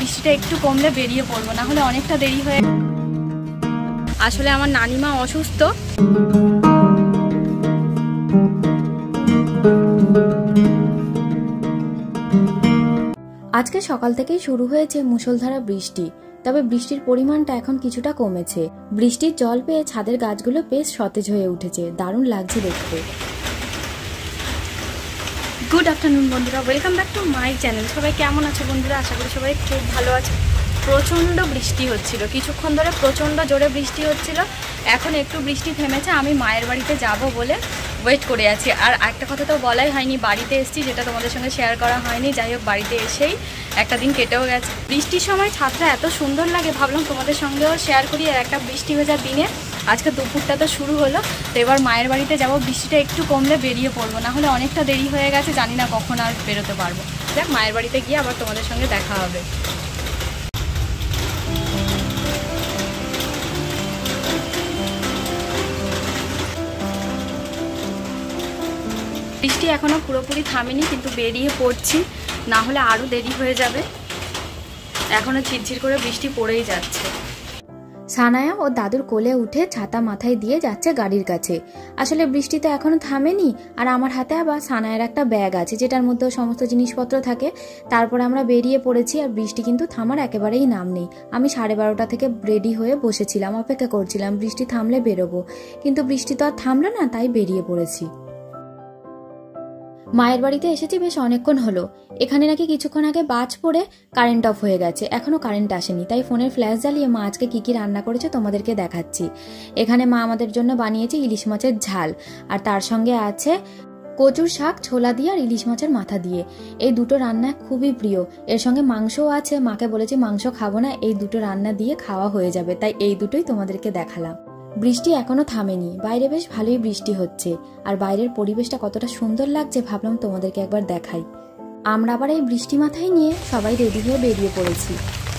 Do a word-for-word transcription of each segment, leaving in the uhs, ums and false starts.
বৃষ্টিটা একটু কমলে বেরিয়ে পড়বো, না হলে অনেকটা দেরি হয়ে। আসলে আমার নানিমা অসুস্থ। আজকে সকাল থেকেই শুরু হয়েছে মুষলধারা বৃষ্টি, তবে বৃষ্টির পরিমাণটা এখন কিছুটা কমেছে। বৃষ্টির জল পেয়ে ছাদের গাছগুলো বেশ সতেজ হয়ে উঠেছে, দারুণ লাগছে দেখতে। গুড আফটারনুন বন্ধুরা, welcome back to my channel. সবাই কেমন আছে বন্ধুরা? আশা করি সবাই খুব ভালো আছে। প্রচণ্ড বৃষ্টি হচ্ছিল, কিছুক্ষণ ধরে প্রচণ্ড জোরে বৃষ্টি হচ্ছিল। এখন একটু বৃষ্টি থেমেছে। আমি মায়ের বাড়িতে যাব বলে ওয়েট করে আছি। আর একটা কথা তো বলাই হয়নি, বাড়িতে এসেছি, যেটা তোমাদের সঙ্গে শেয়ার করা হয়নি। যাই হোক, বাড়িতে এসেই একটা দিন কেটেও গেছে। বৃষ্টির সময় ছাদটা এত সুন্দর লাগে, ভাবলাম তোমাদের সঙ্গেও শেয়ার করি। আর একটা বৃষ্টি ভেজা দিনে আজকে দুপুরটা তো শুরু হলো। তো এবার মায়ের বাড়িতে যাব, বৃষ্টিটা একটু কমলে বেরিয়ে পড়বো, না হলে অনেকটা দেরি হয়ে গেছে, জানি না কখন আর বেরোতে পারবো। দেখ, মায়ের বাড়িতে গিয়ে আবার তোমাদের সঙ্গে দেখা হবে। বৃষ্টি এখনো পুরোপুরি থামেনি, কিন্তু বেরিয়ে পড়ছি, না হলে আরো দেরি হয়ে যাবে। এখনো ঝিরঝির করে বৃষ্টি পড়েই যাচ্ছে। সানায়া ও দাদুর কোলে উঠে ছাতা মাথায় দিয়ে যাচ্ছে গাড়ির কাছে। আসলে বৃষ্টি তো এখনো থামেনি, আর আমার হাতে আবার সানায়ার একটা ব্যাগ আছে, যেটার মধ্যে সমস্ত জিনিসপত্র থাকে। তারপর আমরা বেরিয়ে পড়েছি, আর বৃষ্টি কিন্তু থামার একেবারেই নাম নেই। আমি সাড়ে বারোটা থেকে রেডি হয়ে বসেছিলাম, অপেক্ষা করছিলাম বৃষ্টি থামলে বেরোবো, কিন্তু বৃষ্টি তো আর থামলো না, তাই বেরিয়ে পড়েছি। মায়ের বাড়িতে এসেছি বেশ অনেকক্ষণ হলো। এখানে নাকি কিছুক্ষণ আগে বাজ পড়ে কারেন্ট অফ হয়ে গেছে, এখনো কারেন্ট আসেনি। তাই ফোনের ফ্ল্যাশ জ্বালিয়ে মা আজকে কি কি রান্না করেছে তোমাদেরকে দেখাচ্ছি। এখানে মা আমাদের জন্য বানিয়েছে ইলিশ মাছের ঝাল, আর তার সঙ্গে আছে কচুর শাক ছোলা দিয়ে আর ইলিশ মাছের মাথা দিয়ে। এই দুটো রান্না খুবই প্রিয়। এর সঙ্গে মাংসও আছে। মাকে বলেছি মাংস খাবো না, এই দুটো রান্না দিয়ে খাওয়া হয়ে যাবে, তাই এই দুটোই তোমাদেরকে দেখালাম। বৃষ্টি এখনো থামেনি, বাইরে বেশ ভালোই বৃষ্টি হচ্ছে, আর বাইরের পরিবেশটা কতটা সুন্দর লাগছে ভাবলাম তোমাদেরকে একবার দেখাই। আমরা আবার এই বৃষ্টি মাথায় নিয়ে সবাই রেডি হয়ে বেরিয়ে পড়েছি।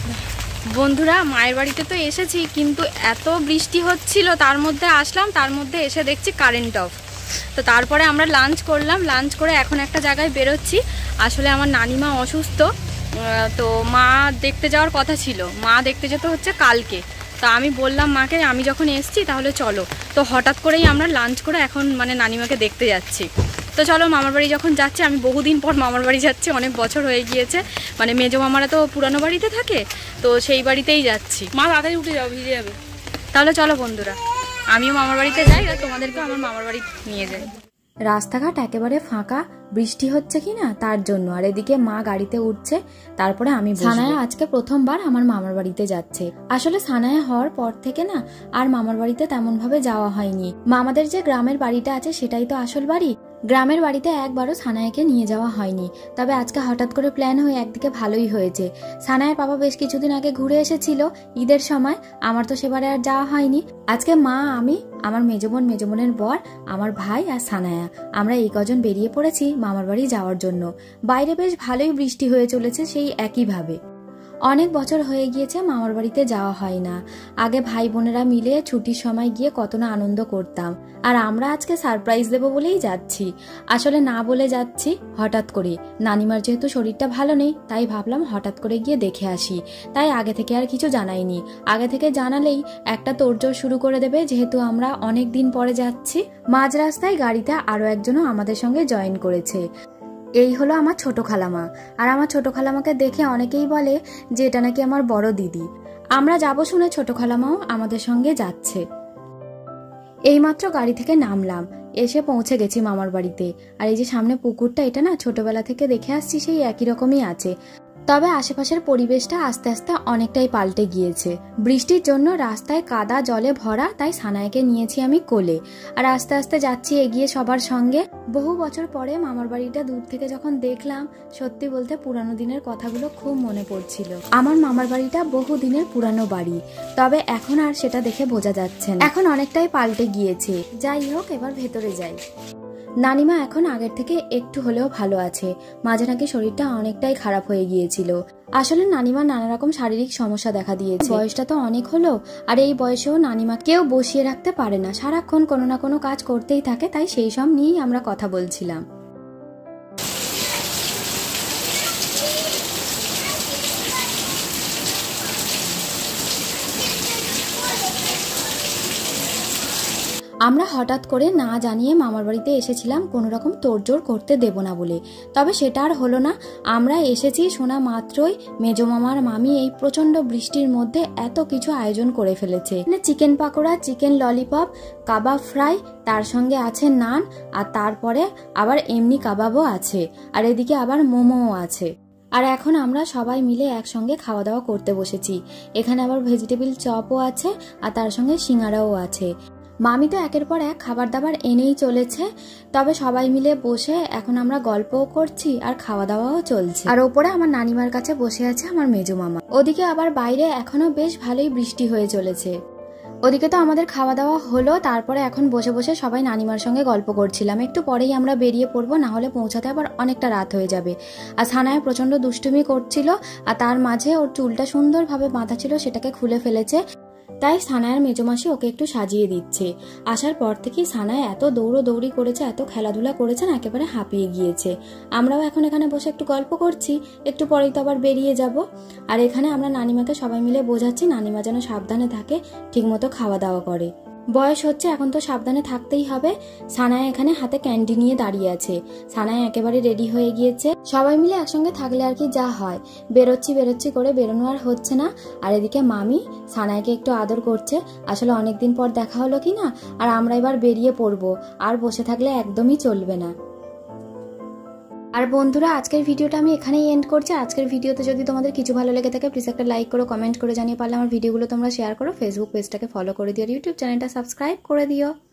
বন্ধুরা, মায়ের বাড়িতে তো এসেছি, কিন্তু এত বৃষ্টি হচ্ছিল, তার মধ্যে আসলাম, তার মধ্যে এসে দেখছি কারেন্ট অফ। তো তারপরে আমরা লাঞ্চ করলাম, লাঞ্চ করে এখন একটা জায়গায় বেরোচ্ছি। আসলে আমার নানিমা অসুস্থ, তো মা দেখতে যাওয়ার কথা ছিল। মা দেখতে যেতে হচ্ছে কালকে। তো আমি বললাম মাকে, আমি যখন এসছি তাহলে চলো। তো হঠাৎ করেই আমরা লাঞ্চ করে এখন মানে নানিমাকে দেখতে যাচ্ছি। তো চলো, মামার বাড়ি যখন যাচ্ছি, আমি বহুদিন পর মামার বাড়ি যাচ্ছি, অনেক বছর হয়ে গিয়েছে। মানে মেজো মামারা তো পুরানো বাড়িতে থাকে, তো সেই বাড়িতেই যাচ্ছি। মা তাড়াতাড়ি উঠে যাও, ভিজে যাবে। তাহলে চলো বন্ধুরা, আমিও মামার বাড়িতে যাই, আর তোমাদেরকেও আমার মামার বাড়ি নিয়ে যাই। রাস্তাঘাট একেবারে ফাঁকা, বৃষ্টি হচ্ছে কিনা তার জন্য। আর এদিকে মা গাড়িতে উঠছে, তারপরে আমি। সানায়া আজকে প্রথমবার আমার মামার বাড়িতে যাচ্ছে। আসলে সানায়া হওয়ার পর থেকে না আর মামার বাড়িতে তেমন ভাবে যাওয়া হয়নি। মামাদের যে গ্রামের বাড়িটা আছে সেটাই তো আসল বাড়ি। গ্রামের বাড়িতে একবারও সানায়াকে নিয়ে যাওয়া হয়নি, তবে আজকে হঠাৎ করে প্ল্যান হয়ে একদিকে ভালোই হয়েছে। সানায়ার বাবা বেশ কিছুদিন আগে ঘুরে এসেছিল ঈদের সময়, আমার তো সেবারে আর যাওয়া হয়নি। আজকে মা, আমি, আমার মেজবোন, মেজবোনের বর, আমার ভাই আর সানায়া, আমরা এই কজন বেরিয়ে পড়েছি মামার বাড়ি যাওয়ার জন্য। বাইরে বেশ ভালোই বৃষ্টি হয়ে চলেছে, সেই একইভাবে। অনেক বছর হয়ে গিয়েছে মামার বাড়িতে যাওয়া হয় না। আগে ভাই বোনেরা মিলে ছুটির সময় গিয়ে কত না আনন্দ করতাম। আর আমরা আজকে সারপ্রাইজ দেবো বলেই যাচ্ছি। আসলে না বলে যাচ্ছি হঠাৎ করে। নানিমার যেহেতু শরীরটা ভালো নেই, তাই ভাবলাম হঠাৎ করে গিয়ে দেখে আসি। তাই আগে থেকে আর কিছু জানাইনি। আগে থেকে জানালেই একটা তোড়জোড় শুরু করে দেবে, যেহেতু আমরা অনেক দিন পরে যাচ্ছি। মাঝ রাস্তায় গাড়িতে আরো একজনও আমাদের সঙ্গে জয়েন করেছে। এই হলো আমার ছোট খালামা। আর আমার ছোট খালামাকে দেখে অনেকেই বলে যে এটা নাকি আমার বড় দিদি। আমরা যাব শুনে ছোট খালামাও আমাদের সঙ্গে যাচ্ছে। এইমাত্র গাড়ি থেকে নামলাম, এসে পৌঁছে গেছি মামার বাড়িতে। আর এই যে সামনে পুকুরটা, এটা না ছোটবেলা থেকে দেখে আসছি, সেই একই রকমই আছে। তবে আশেপাশের পরিবেশটা আস্তে আস্তে অনেকটাই পাল্টে গিয়েছে। বৃষ্টির জন্য রাস্তায় কাদা জলে ভরা, তাই সানায়াকে নিয়েছি আমি কোলে। আর আস্তে আস্তে যাচ্ছি এগিয়ে সবার সঙ্গে। বহু বছর পরে মামার বাড়িটা দূর থেকে যখন দেখলাম, সত্যি বলতে পুরানো দিনের কথাগুলো খুব মনে পড়ছিল। আমার মামার বাড়িটা বহু দিনের পুরানো বাড়ি, তবে এখন আর সেটা দেখে বোঝা যাচ্ছে না, এখন অনেকটাই পাল্টে গিয়েছে। যাই হোক, এবার ভেতরে যাই। নানিমা এখন আগের থেকে একটু হলেও ভালো আছে। মাঝে নাকি শরীরটা অনেকটাই খারাপ হয়ে গিয়েছিল। আসলে নানিমার নানা রকম শারীরিক সমস্যা দেখা দিয়েছে। বয়সটা তো অনেক হলো, আর এই বয়সেও নানিমা কেউ বসিয়ে রাখতে পারে না, সারাক্ষণ কোনো না কোনো কাজ করতেই থাকে। তাই সেই সব নিয়েই আমরা কথা বলছিলাম। আমরা হঠাৎ করে না জানিয়ে মামার বাড়িতে এসেছিলাম কোনো রকম তোড়জোড় করতে দেব না বলে, তবে সেটা আর হলো না। আমরা এসেছি শোনা মাত্রই মেজো মামার মামি এই প্রচন্ড বৃষ্টির মধ্যে এত কিছু আয়োজন করে ফেলেছে। চিকেন পাকোড়া, চিকেন ললিপপ, কাবাব ফ্রাই, তার সঙ্গে আছে নান, আর তারপরে আবার এমনি কাবাবও আছে, আর এদিকে আবার মোমোও আছে। আর এখন আমরা সবাই মিলে একসঙ্গে খাওয়া দাওয়া করতে বসেছি। এখানে আবার ভেজিটেবিল চপও আছে, আর তার সঙ্গে সিঙ্গারাও আছে। মামি তো একের পর এক খাবার দাবার এনেই চলেছে, তবে সবাই মিলে বসে এখন আমরা গল্পও করছি আর খাওয়া দাওয়াও চলছে। আর ওপরে আমার নানিমার কাছে বসে আছে আমার মেজো মামা। ওদিকে আবার বাইরে এখনো বেশ ভালোই বৃষ্টি হয়ে চলেছে। ওদিকে তো আমাদের খাওয়া দাওয়া হলো, তারপরে এখন বসে বসে সবাই নানিমার সঙ্গে গল্প করছিলাম। একটু পরেই আমরা বেরিয়ে পড়বো, না হলে পৌঁছাতে আবার অনেকটা রাত হয়ে যাবে। আর সানায়া প্রচন্ড দুষ্টুমি করছিল, আর তার মাঝে ওর চুলটা সুন্দরভাবে বাঁধা ছিল, সেটাকে খুলে ফেলেছে। তাই সানায়ার মেজমাসি ওকে একটু সাজিয়ে দিচ্ছে। আসার পর থেকেই সানায়া এত দৌড়ো দৌড়ি করেছে, এত খেলাধুলা করেছে না, একেবারে হাঁপিয়ে গিয়েছে। আমরাও এখন এখানে বসে একটু গল্প করছি, একটু পরেই তো আবার বেরিয়ে যাব। আর এখানে আমরা নানিমাকে সবাই মিলে বোঝাচ্ছি নানিমা যেন সাবধানে থাকে, ঠিকমতো খাওয়া দাওয়া করে। বয়স হচ্ছে, এখন তো সাবধানে থাকতেই হবে। সানায়া এখানে হাতে ক্যান্ডি নিয়ে দাঁড়িয়ে আছে। সানায়া একেবারে রেডি হয়ে গিয়েছে। সবাই মিলে একসঙ্গে থাকলে আর কি যা হয়, বেরোচ্ছি বেরোচ্ছি করে বেরোনো আর হচ্ছে না। আর এদিকে মামি সানায়াকে একটু আদর করছে। আসলে অনেকদিন পর দেখা হলো কি না, আর আমরা এবার বেরিয়ে পড়বো, আর বসে থাকলে একদমই চলবে না। আর বন্ধুরা, আজকের ভিডিওটা আমি এখানেই এন্ড করছি। আজকের ভিডিওতে যদি তোমাদের কিছু ভালো লেগে থাকে প্লিজ একটা লাইক করো, কমেন্ট করে জানিয়ে, পারলে আমার ভিডিওগুলো তোমরা শেয়ার করো, ফেসবুক পেজটাকে ফলো করে দিও, ইউটিউব চ্যানেলটা সাবস্ক্রাইব করে দিও।